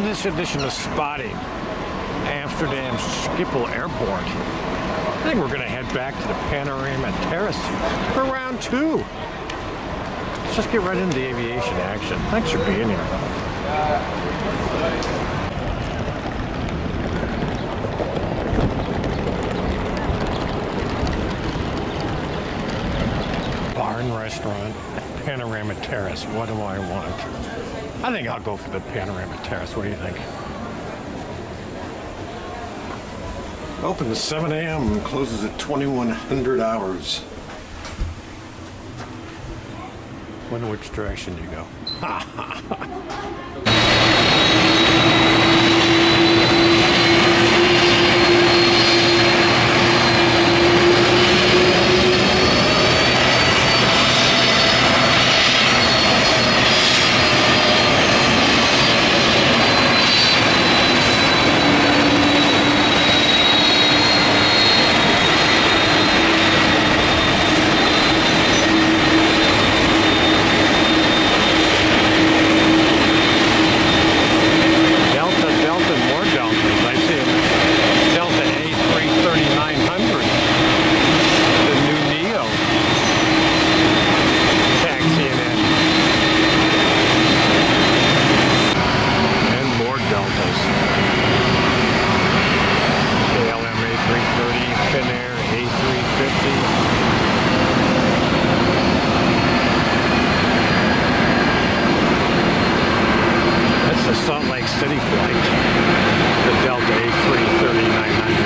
this edition of Spotting Amsterdam Schiphol Airport. I think we're going to head back to the Panorama Terrace for round 2. Let's just get right into the aviation action. Thanks for being here. Bar and restaurant, Panorama Terrace. What do I want? I think I'll go for the Panorama Terrace. What do you think? Open at 7 a.m. and closes at 2100 hours. Wonder which direction you go. City flight, the Delta A330-900.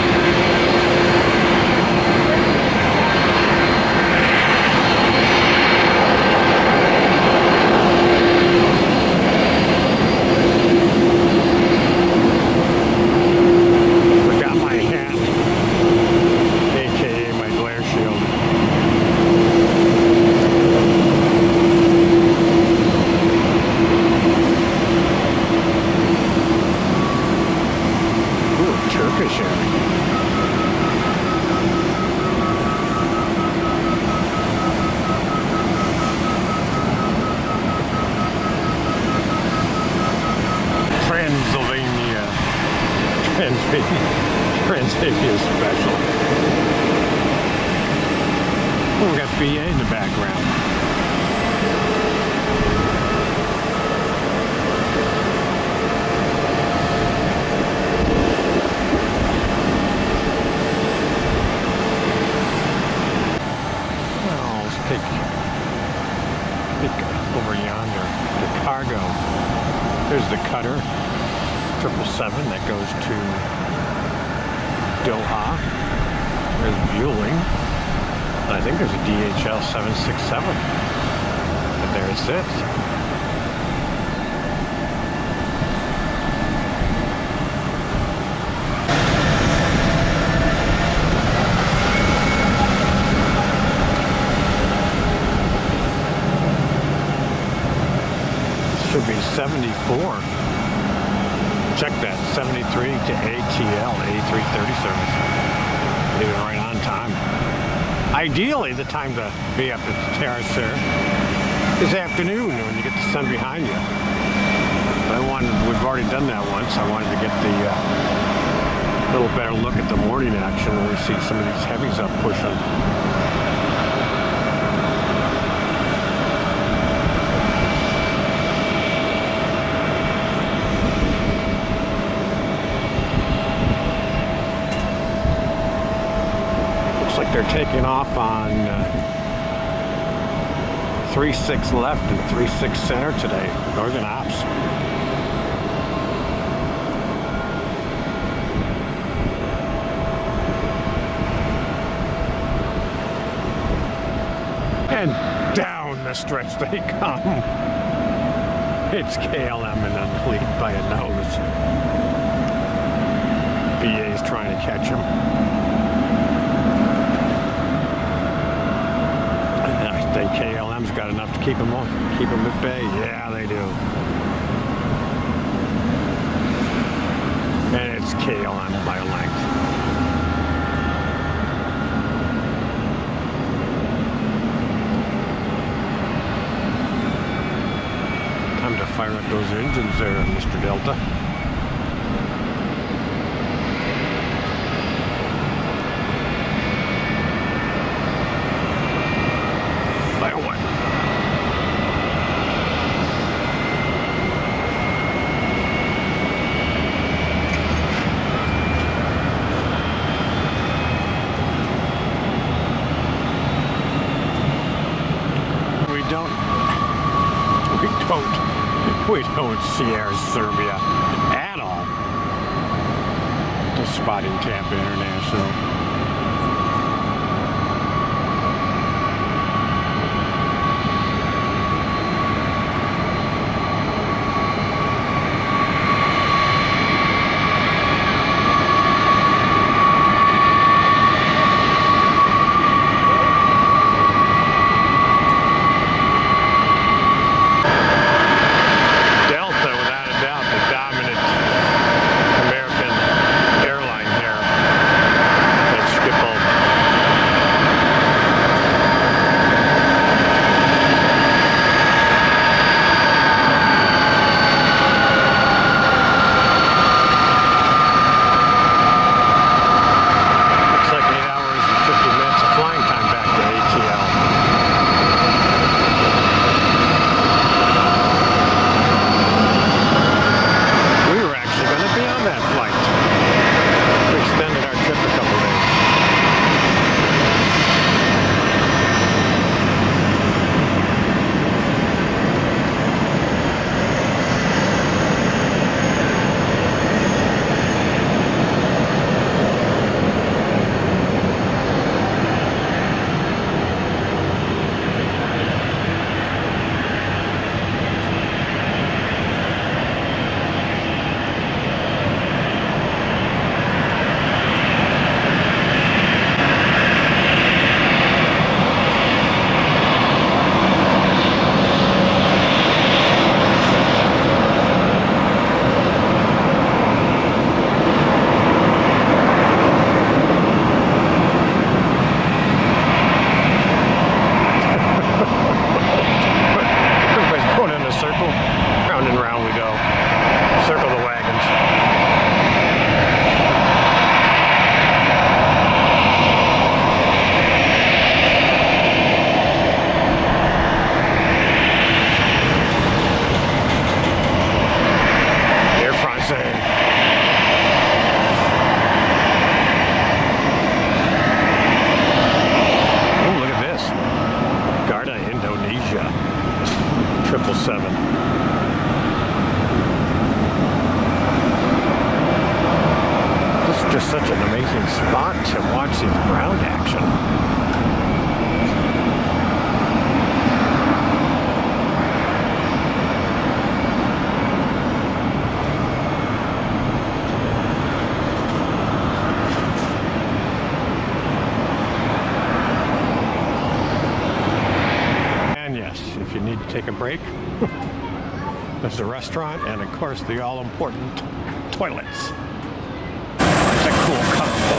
Forgot my hat, aka my glare shield. Turkish area. Transylvania special. Oh, we got BA in the background. Over yonder, the cargo. There's the cutter, 777 that goes to Doha. There's Vueling. And I think there's a DHL 767. But there it sits. Should be 74. Check that, 73 to ATL, A330 service. Leaving right on time. Ideally, the time to be up at the Terrace there is afternoon when you get the sun behind you. But we've already done that once. I wanted to get the little better look at the morning action where we see some of these heavies up pushing. Like they're taking off on 36 left and 36 center today, Northern Ops. And down the stretch they come. It's KLM and then lead by a nose. BA's trying to catch him. I think KLM's got enough to keep him at bay. Yeah, they do. And it's KLM by a length. Time to fire up those engines. engines there, Mr. Delta. Fire one. We don't see Air Serbia at all. The Spotting Camp International. Just such an amazing spot to watch these ground action. And yes, if you need to take a break, there's a restaurant and of course the all-important toilets. A cool combo.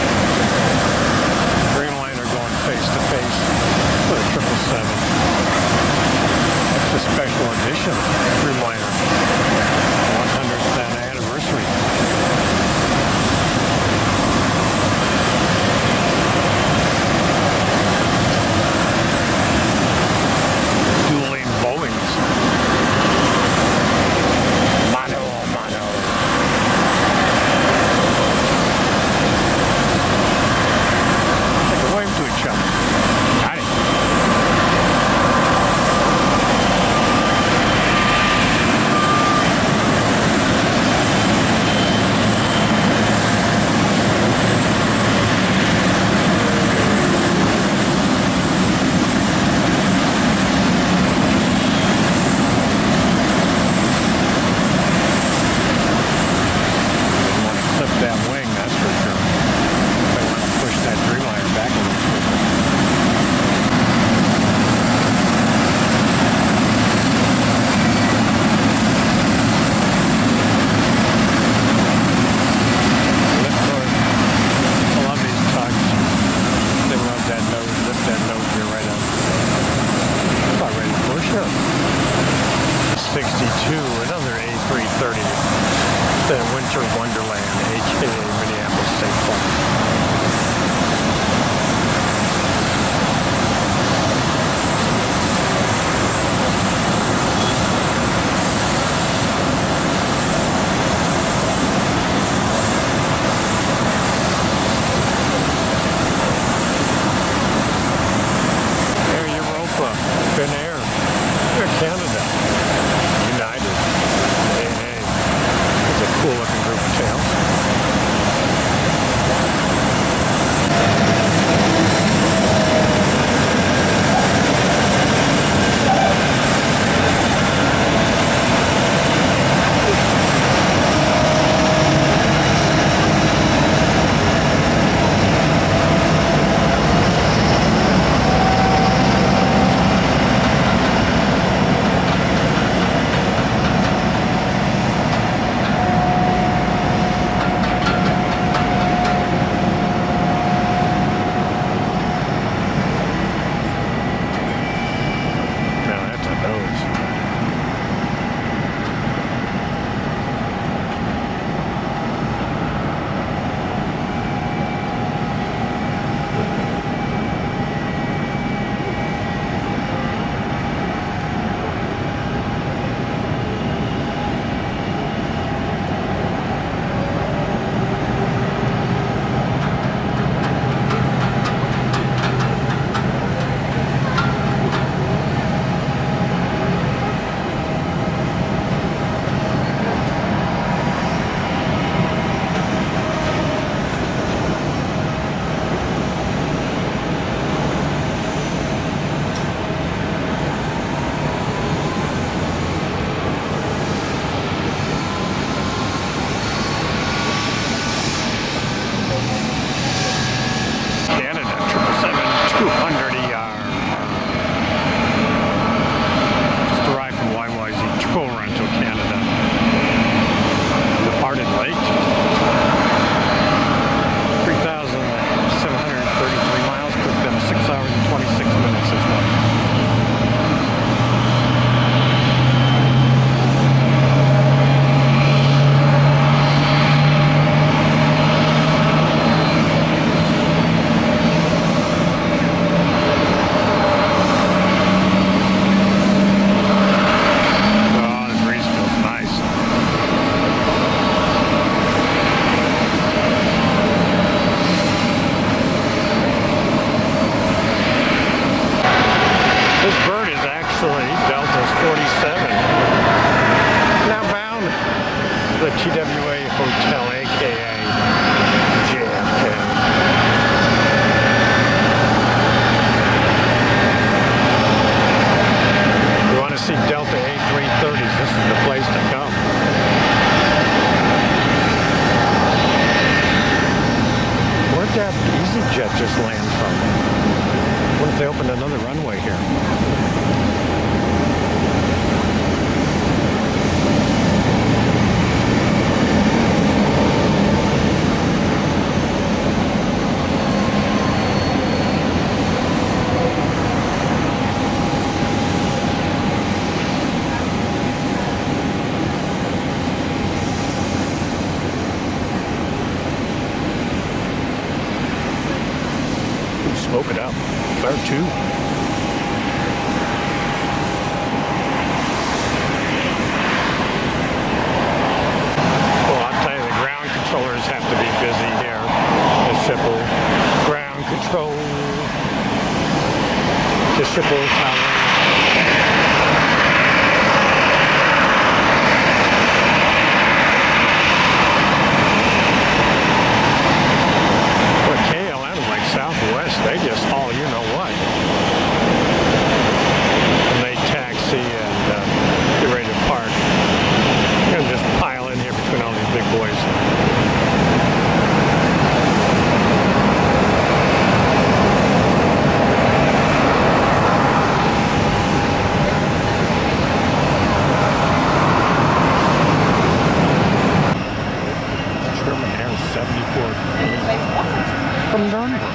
Dreamliner going face to face with a 777. That's a special edition Dreamliner. 100th anniversary. Dueling Boeings. Mano a mano. To each other. Got it. Didn't want to clip that wing, that's for sure. I want to push that Dreamliner back a little bit. Lift that nose here right up. About ready to push up. 62, another 8. that just land from? What if they opened another runway here? Smoke it up. There too. Well, I'll tell you, the ground controllers have to be busy here. The Schiphol ground control. The Schiphol tower. They just haul you know what. And they taxi and get ready to park. You're gonna just pile in here between all these big boys. German Air 74 from Nuremberg.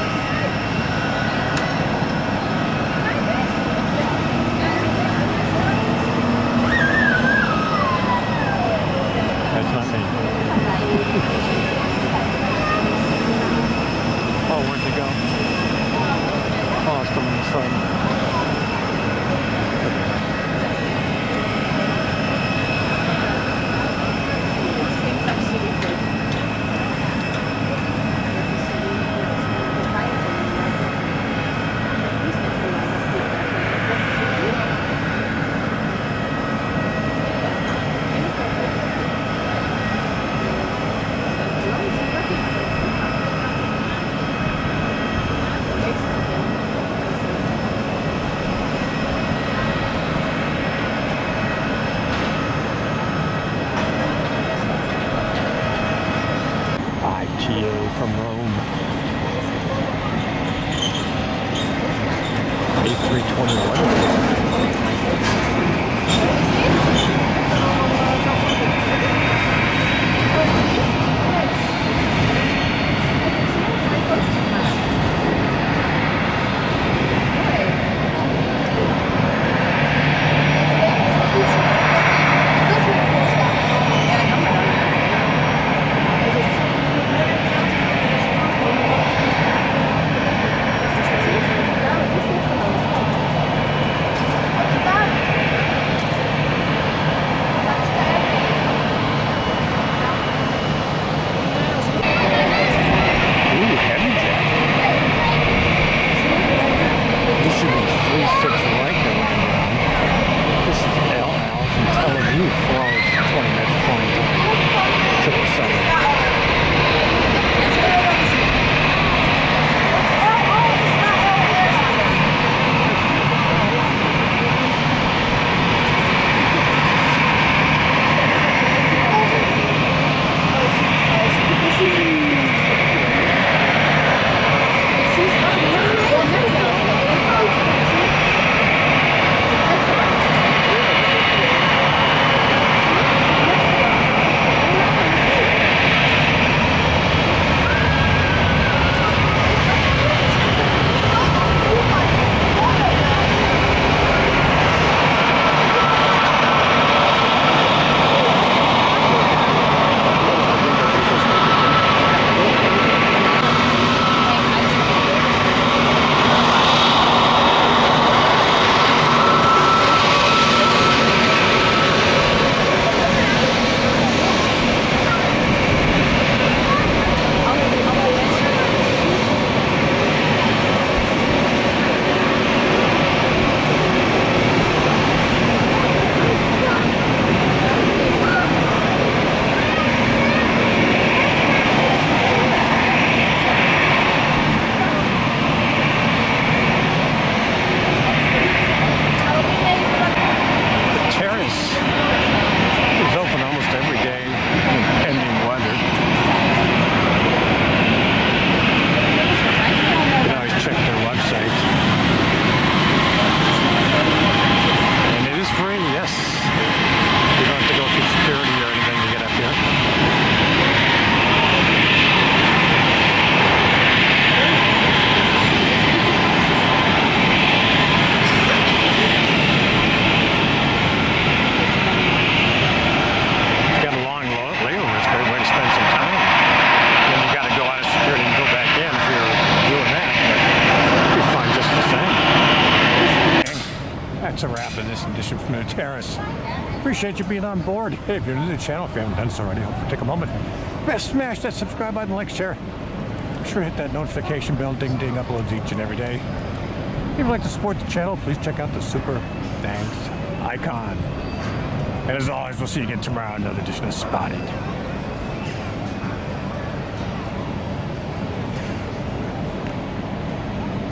Oh, where'd they go? Oh, it's coming this side. From Rome. A321. this edition from the Terrace. Appreciate you being on board. Hey, if you're new to the channel, if you haven't done so already, hope you take a moment. Smash that subscribe button, like, share. Be sure to hit that notification bell, ding ding, uploads each and every day. If you'd like to support the channel, please check out the super thanks icon. And as always, we'll see you again tomorrow, another edition of Spotted.